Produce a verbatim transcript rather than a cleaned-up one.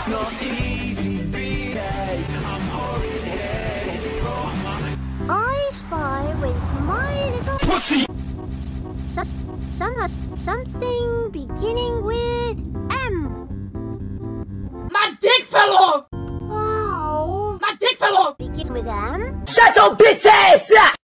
It's not easy being a, I'm horrid headed. Oh my. I spy with my little Pussy! S s s some something beginning with M. My dick fell off! Oh, My dick fell off! begins with M. Shut your bitch ass up!